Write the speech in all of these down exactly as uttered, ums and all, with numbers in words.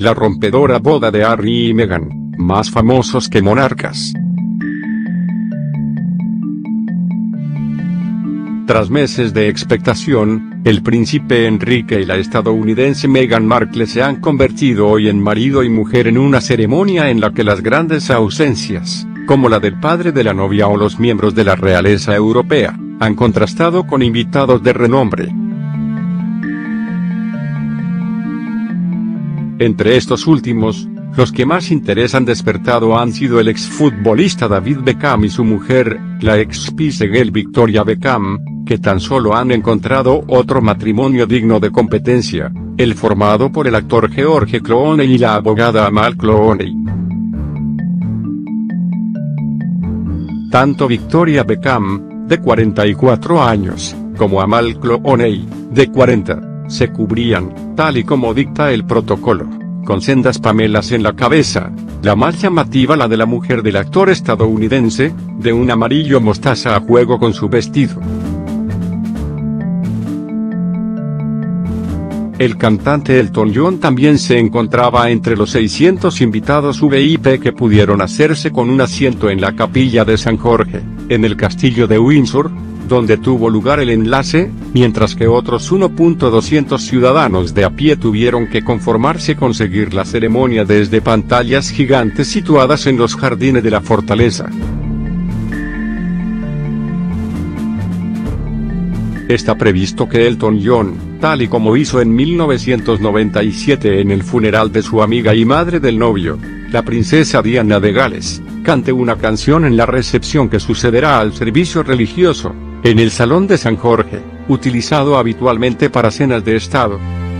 la rompedora boda de Harry y Meghan, más famosos que monarcas. Tras meses de expectación, el príncipe Enrique y la estadounidense Meghan Markle se han convertido hoy en marido y mujer en una ceremonia en la que las grandes ausencias, como la del padre de la novia o los miembros de la realeza europea, han contrastado con invitados de renombre. Entre estos últimos, los que más interés han despertado han sido el exfutbolista David Beckham y su mujer, la ex Spice Girl Victoria Beckham, que tan solo han encontrado otro matrimonio digno de competencia, el formado por el actor George Clooney y la abogada Amal Clooney. Tanto Victoria Beckham, de cuarenta y cuatro años, como Amal Clooney, de cuarenta, se cubrían, tal y como dicta el protocolo, con sendas pamelas en la cabeza, la más llamativa la de la mujer del actor estadounidense, de un amarillo mostaza a juego con su vestido. El cantante Elton John también se encontraba entre los seiscientos invitados V I P que pudieron hacerse con un asiento en la capilla de San Jorge, en el castillo de Windsor, donde tuvo lugar el enlace, mientras que otros uno millón doscientos mil ciudadanos de a pie tuvieron que conformarse con seguir la ceremonia desde pantallas gigantes situadas en los jardines de la fortaleza. Está previsto que Elton John, tal y como hizo en mil novecientos noventa y siete en el funeral de su amiga y madre del novio, la princesa Diana de Gales, cante una canción en la recepción que sucederá al servicio religioso, en el Salón de San Jorge, utilizado habitualmente para cenas de Estado.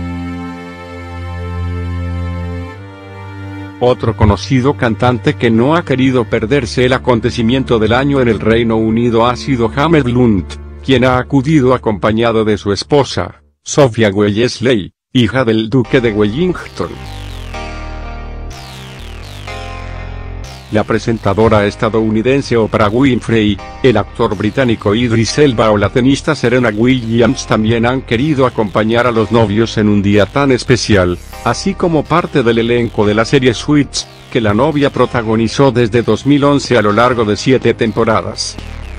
Otro conocido cantante que no ha querido perderse el acontecimiento del año en el Reino Unido ha sido James Blunt, quien ha acudido acompañado de su esposa, Sophia Wellesley, hija del duque de Wellington. La presentadora estadounidense Oprah Winfrey, el actor británico Idris Elba o la tenista Serena Williams también han querido acompañar a los novios en un día tan especial, así como parte del elenco de la serie Suits, que la novia protagonizó desde dos mil once a lo largo de siete temporadas.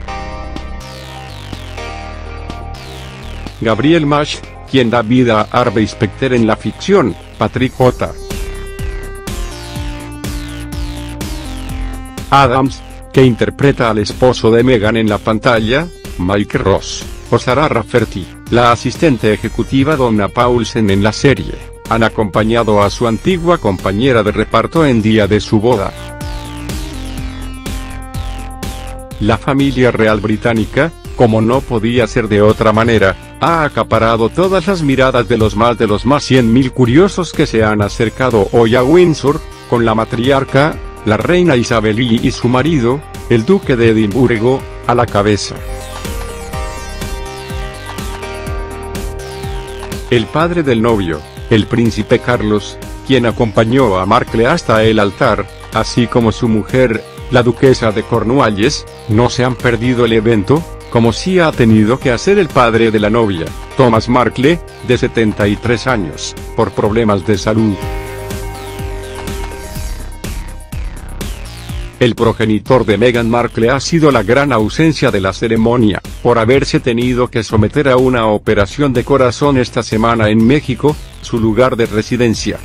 Gabriel Macht, quien da vida a Harvey Specter en la ficción, Patrick J. Adams, que interpreta al esposo de Meghan en la pantalla, Mike Ross, o Sarah Rafferty, la asistente ejecutiva Donna Paulsen en la serie, han acompañado a su antigua compañera de reparto en día de su boda. La familia real británica, como no podía ser de otra manera, ha acaparado todas las miradas de los más de los más cien mil curiosos que se han acercado hoy a Windsor, con la matriarca, la reina Isabel I y su marido, el duque de Edimburgo, a la cabeza. El padre del novio, el príncipe Carlos, quien acompañó a Markle hasta el altar, así como su mujer, la duquesa de Cornualles, no se han perdido el evento, como sí ha tenido que hacer el padre de la novia, Thomas Markle, de setenta y tres años, por problemas de salud. El progenitor de Meghan Markle ha sido la gran ausencia de la ceremonia, por haberse tenido que someter a una operación de corazón esta semana en México, su lugar de residencia.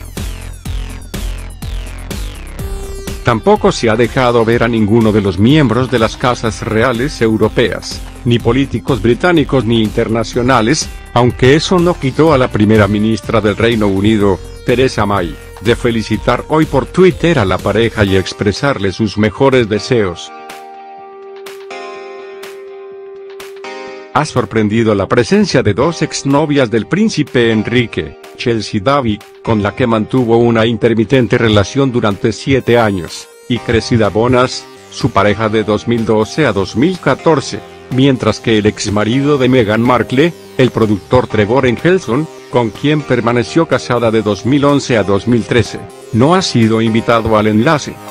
Tampoco se ha dejado ver a ninguno de los miembros de las casas reales europeas, ni políticos británicos ni internacionales, aunque eso no quitó a la primera ministra del Reino Unido, Theresa May, de felicitar hoy por Twitter a la pareja y expresarle sus mejores deseos. Ha sorprendido la presencia de dos exnovias del príncipe Enrique, Chelsea Davy, con la que mantuvo una intermitente relación durante siete años, y Cressida Bonas, su pareja de dos mil doce a dos mil catorce, mientras que el exmarido de Meghan Markle, el productor Trevor Engelson, con quien permaneció casada de dos mil once a dos mil trece, no ha sido invitado al enlace.